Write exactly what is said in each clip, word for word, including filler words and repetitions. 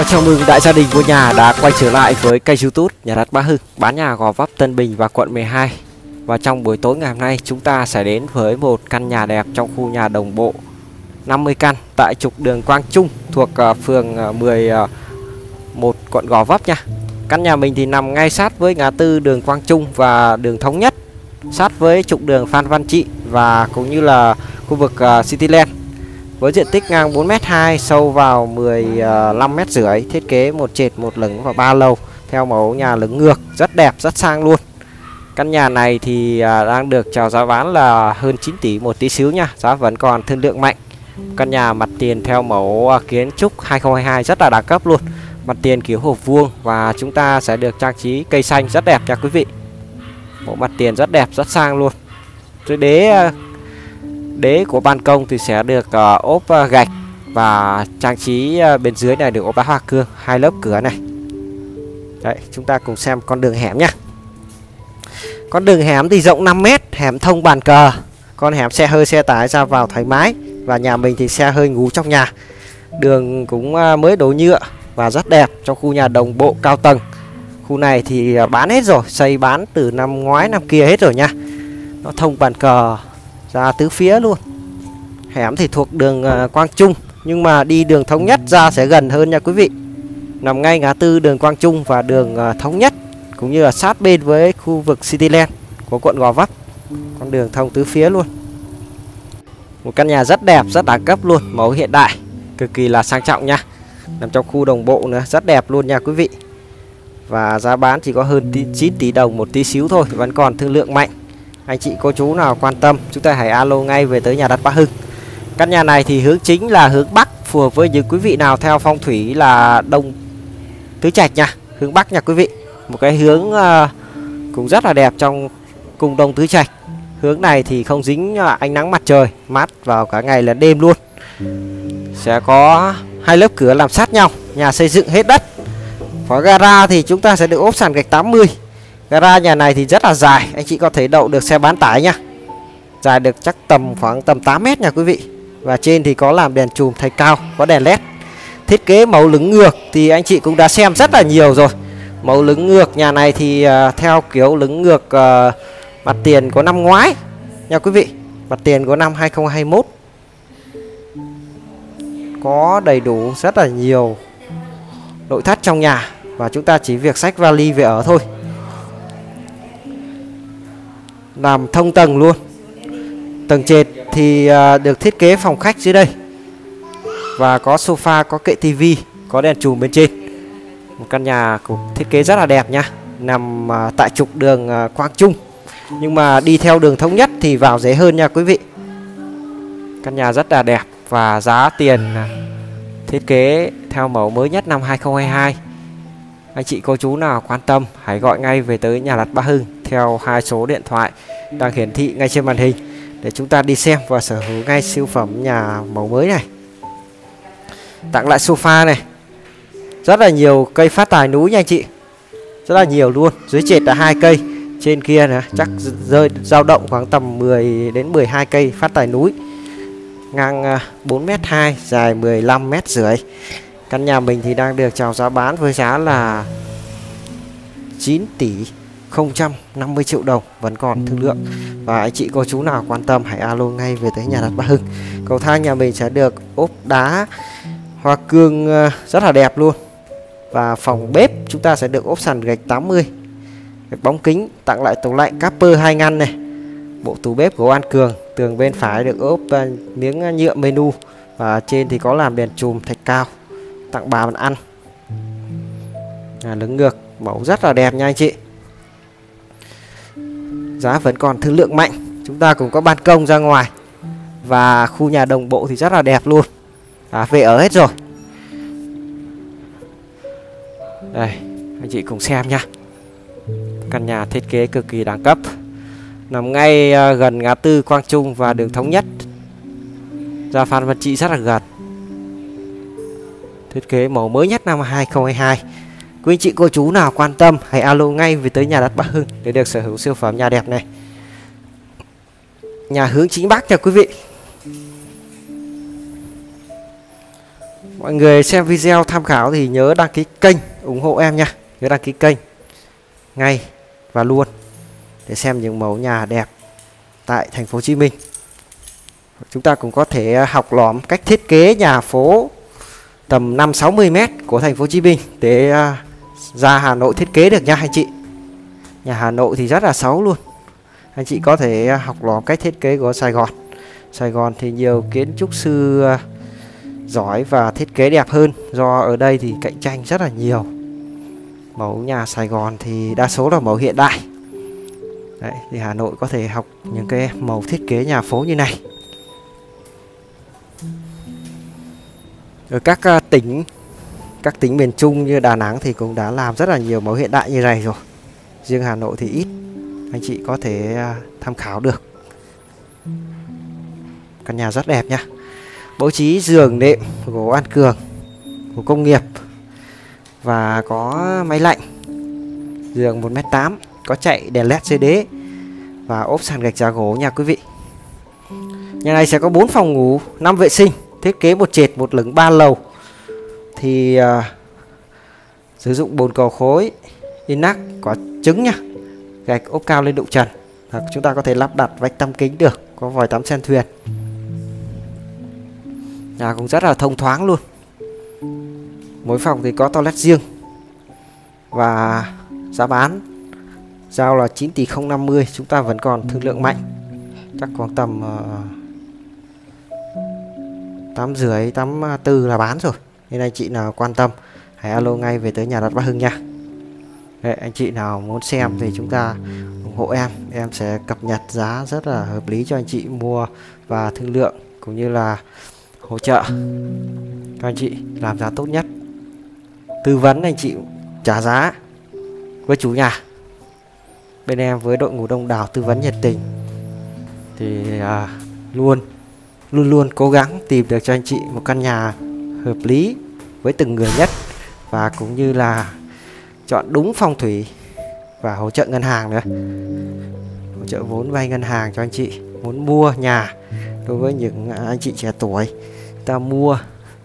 Chào mừng đại gia đình mua nhà đã quay trở lại với kênh YouTube Nhà đất Bá Hưng, bán nhà Gò Vấp, Tân Bình và quận mười hai. Và trong buổi tối ngày hôm nay chúng ta sẽ đến với một căn nhà đẹp trong khu nhà đồng bộ năm mươi căn tại trục đường Quang Trung thuộc uh, phường uh, mười một quận Gò Vấp nha. Căn nhà mình thì nằm ngay sát với ngã tư đường Quang Trung và đường Thống Nhất, sát với trục đường Phan Văn Trị và cũng như là khu vực uh, Cityland. Với diện tích ngang bốn mét hai, sâu vào mười lăm mét rưỡi, thiết kế một trệt một lửng và ba lầu theo mẫu nhà lửng ngược, rất đẹp, rất sang luôn. Căn nhà này thì đang được chào giá bán là hơn chín tỷ một tí xíu nha, giá vẫn còn thương lượng mạnh. Căn nhà mặt tiền theo mẫu kiến trúc hai không hai hai rất là đẳng cấp luôn. Mặt tiền kiểu hộp vuông và chúng ta sẽ được trang trí cây xanh rất đẹp nha quý vị. Mẫu mặt tiền rất đẹp, rất sang luôn. Dưới đế Đế của ban công thì sẽ được uh, ốp uh, gạch và trang trí uh, bên dưới này được ốp đá hoa cương, hai lớp cửa này. Đấy, chúng ta cùng xem con đường hẻm nhá. Con đường hẻm thì rộng năm mét, hẻm thông bàn cờ. Con hẻm xe hơi xe tải ra vào thoải mái. Và nhà mình thì xe hơi ngủ trong nhà. Đường cũng uh, mới đổ nhựa và rất đẹp trong khu nhà đồng bộ cao tầng. Khu này thì uh, bán hết rồi, xây bán từ năm ngoái năm kia hết rồi nha. Nó thông bàn cờ ra tứ phía luôn. Hẻm thì thuộc đường uh, Quang Trung, nhưng mà đi đường Thống Nhất ra sẽ gần hơn nha quý vị. Nằm ngay ngã tư đường Quang Trung và đường uh, Thống Nhất, cũng như là sát bên với khu vực Cityland của quận Gò Vấp. Con đường thông tứ phía luôn. Một căn nhà rất đẹp, rất đẳng cấp luôn, mẫu hiện đại, cực kỳ là sang trọng nha. Nằm trong khu đồng bộ nữa, rất đẹp luôn nha quý vị. Và giá bán chỉ có hơn chín tỷ đồng một tí xíu thôi, vẫn còn thương lượng mạnh. Anh chị cô chú nào quan tâm chúng ta hãy alo ngay về tới nhà đất Bá Hưng. Căn nhà này thì hướng chính là hướng Bắc, phù hợp với những quý vị nào theo phong thủy là đông tứ trạch nha, hướng Bắc nha quý vị. Một cái hướng uh, cũng rất là đẹp trong cung đông tứ trạch. Hướng này thì không dính uh, ánh nắng mặt trời, mát vào cả ngày lẫn đêm luôn. Sẽ có hai lớp cửa làm sát nhau, nhà xây dựng hết đất. Có gara thì chúng ta sẽ được ốp sàn gạch tám mươi. Gara nhà này thì rất là dài, anh chị có thể đậu được xe bán tải nha. Dài được chắc tầm khoảng tầm tám mét nha quý vị. Và trên thì có làm đèn chùm thạch cao, có đèn led. Thiết kế màu lửng ngược thì anh chị cũng đã xem rất là nhiều rồi. Màu lửng ngược nhà này thì uh, theo kiểu lửng ngược uh, mặt tiền của năm ngoái nha quý vị. Mặt tiền của năm hai không hai mốt. Có đầy đủ rất là nhiều nội thất trong nhà, và chúng ta chỉ việc xách vali về ở thôi. Làm thông tầng luôn. Tầng trệt thì uh, được thiết kế phòng khách dưới đây. Và có sofa, có kệ tivi, có đèn chùm bên trên. Một căn nhà cũng thiết kế rất là đẹp nha. Nằm uh, tại trục đường uh, Quang Trung, nhưng mà đi theo đường Thống Nhất thì vào dễ hơn nha quý vị. Căn nhà rất là đẹp và giá tiền uh, thiết kế theo mẫu mới nhất năm hai không hai hai. Anh chị cô chú nào quan tâm hãy gọi ngay về tới nhà đất Bá Hưng theo hai số điện thoại đang hiển thị ngay trên màn hình để chúng ta đi xem và sở hữu ngay siêu phẩm nhà mẫu mới này. Tặng lại sofa này, rất là nhiều cây phát tài núi nha anh chị, rất là nhiều luôn. Dưới trệt là hai cây, trên kia nè chắc rơi dao động khoảng tầm mười đến mười hai cây phát tài núi. Ngang bốn mét hai, dài mười lăm mét rưỡi. Căn nhà mình thì đang được chào giá bán với giá là chín tỷ không trăm năm mươi triệu đồng, vẫn còn thương lượng. Và anh chị cô chú nào quan tâm hãy alo ngay về tới nhà đất Bá Hưng. Cầu thang nhà mình sẽ được ốp đá hoa cương rất là đẹp luôn. Và phòng bếp chúng ta sẽ được ốp sàn gạch tám mươi, gạch bóng kính. Tặng lại tủ lạnh Capper hai ngăn này. Bộ tủ bếp của An Cường, tường bên phải được ốp miếng nhựa menu, và trên thì có làm đèn chùm thạch cao. Tặng bà bàn ăn. À, lửng ngược, mẫu rất là đẹp nha anh chị. Giá vẫn còn thương lượng mạnh. Chúng ta cũng có ban công ra ngoài. Và khu nhà đồng bộ thì rất là đẹp luôn. À, về ở hết rồi. Đây, anh chị cùng xem nha. Căn nhà thiết kế cực kỳ đẳng cấp. Nằm ngay uh, gần ngã tư Quang Trung và đường Thống Nhất. Ra Phan Văn Trị rất là gần. Thiết kế mẫu mới nhất năm hai không hai hai. Quý anh chị cô chú nào quan tâm hãy alo ngay về tới nhà đất Bá Hưng để được sở hữu siêu phẩm nhà đẹp này. Nhà hướng chính Bắc nha quý vị. Mọi người xem video tham khảo thì nhớ đăng ký kênh ủng hộ em nha. Nhớ đăng ký kênh ngay và luôn để xem những mẫu nhà đẹp tại thành phố Hồ Chí Minh. Chúng ta cũng có thể học lỏm cách thiết kế nhà phố tầm năm sáu mươi mét của thành phố Hồ Chí Minh để ra Hà Nội thiết kế được nha anh chị. Nhà Hà Nội thì rất là xấu luôn. Anh chị có thể học lỏm cách thiết kế của Sài Gòn. Sài Gòn thì nhiều kiến trúc sư giỏi và thiết kế đẹp hơn, do ở đây thì cạnh tranh rất là nhiều. Mẫu nhà Sài Gòn thì đa số là mẫu hiện đại. Đấy, thì Hà Nội có thể học những cái mẫu thiết kế nhà phố như này. Ở các uh, tỉnh các tỉnh miền Trung như Đà Nẵng thì cũng đã làm rất là nhiều mẫu hiện đại như này rồi. Riêng Hà Nội thì ít. Anh chị có thể uh, tham khảo được. Căn nhà rất đẹp nha. Bố trí giường nệm gỗ An Cường, gỗ công nghiệp và có máy lạnh. Giường một mét tám, có chạy đèn led dưới đế và ốp sàn gạch giá gỗ nha quý vị. Nhà này sẽ có bốn phòng ngủ, năm vệ sinh, thiết kế một trệt một lửng ba lầu. Thì uh, sử dụng bồn cầu khối inox có trứng nha, gạch ốp cao lên đụng trần. Hoặc chúng ta có thể lắp đặt vách tăm kính được, có vòi tắm sen thuyền. Nhà cũng rất là thông thoáng luôn. Mỗi phòng thì có toilet riêng. Và giá bán giao là chín tỷ không năm mươi. Chúng ta vẫn còn thương lượng mạnh. Chắc khoảng tầm uh, tám rưỡi, tám tư là bán rồi. Nên anh chị nào quan tâm hãy alo ngay về tới nhà đất Bá Hưng nha. Đấy, anh chị nào muốn xem thì chúng ta ủng hộ em. Em sẽ cập nhật giá rất là hợp lý cho anh chị mua và thương lượng, cũng như là hỗ trợ cho anh chị làm giá tốt nhất, tư vấn anh chị trả giá với chủ nhà. Bên em với đội ngũ đông đảo tư vấn nhiệt tình thì à, luôn luôn luôn cố gắng tìm được cho anh chị một căn nhà hợp lý với từng người nhất, và cũng như là chọn đúng phong thủy và hỗ trợ ngân hàng nữa, hỗ trợ vốn vay ngân hàng cho anh chị muốn mua nhà. Đối với những anh chị trẻ tuổi ta mua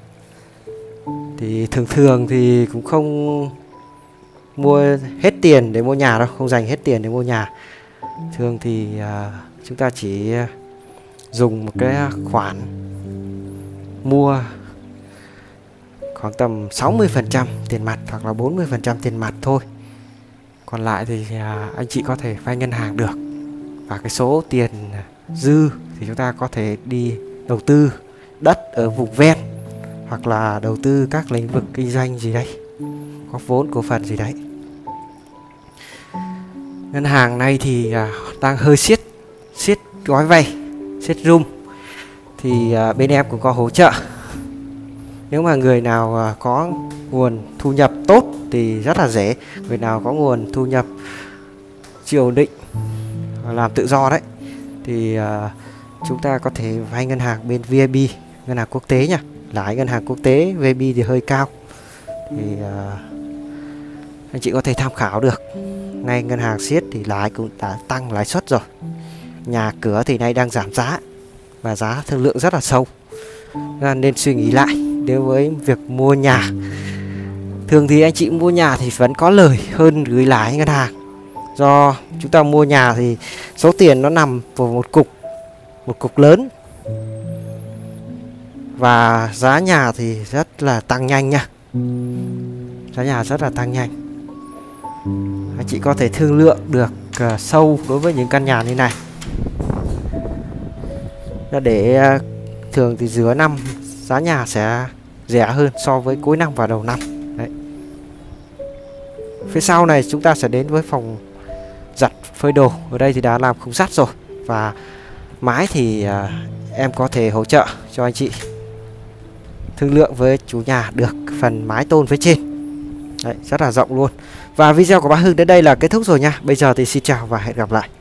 thì thường thường thì cũng không mua hết tiền để mua nhà đâu, không dành hết tiền để mua nhà. Thường thì uh, chúng ta chỉ dùng một cái khoản mua khoảng tầm sáu mươi phần trăm tiền mặt hoặc là bốn mươi phần trăm tiền mặt thôi. Còn lại thì uh, anh chị có thể vay ngân hàng được. Và cái số tiền dư thì chúng ta có thể đi đầu tư đất ở vùng ven, hoặc là đầu tư các lĩnh vực kinh doanh gì đấy, có vốn cổ phần gì đấy. Ngân hàng này thì à, đang hơi siết siết gói vay, siết room. Thì à, bên em cũng có hỗ trợ. Nếu mà người nào à, có nguồn thu nhập tốt thì rất là dễ. Người nào có nguồn thu nhập chưa ổn định, làm tự do đấy, thì à, chúng ta có thể vay ngân hàng bên vê i bê, ngân hàng quốc tế nha. Lãi ngân hàng quốc tế vê i bê thì hơi cao, thì uh, anh chị có thể tham khảo được. Ngay ngân hàng siết thì lãi cũng đã tăng lãi suất rồi. Nhà cửa thì nay đang giảm giá và giá thương lượng rất là sâu, nên suy nghĩ lại đối với việc mua nhà. Thường thì anh chị mua nhà thì vẫn có lời hơn gửi lãi ngân hàng, do chúng ta mua nhà thì số tiền nó nằm vào một cục một cục lớn, và giá nhà thì rất là tăng nhanh nha. Giá nhà rất là tăng nhanh. Anh chị có thể thương lượng được uh, sâu đối với những căn nhà như này. Để uh, thường thì giữa năm giá nhà sẽ rẻ hơn so với cuối năm và đầu năm. Đấy. Phía sau này chúng ta sẽ đến với phòng giặt phơi đồ. Ở đây thì đã làm khung sắt rồi, và mái thì uh, em có thể hỗ trợ cho anh chị thương lượng với chủ nhà được phần mái tôn phía trên. Đấy, rất là rộng luôn. Và video của Bá Hưng đến đây là kết thúc rồi nha. Bây giờ thì xin chào và hẹn gặp lại.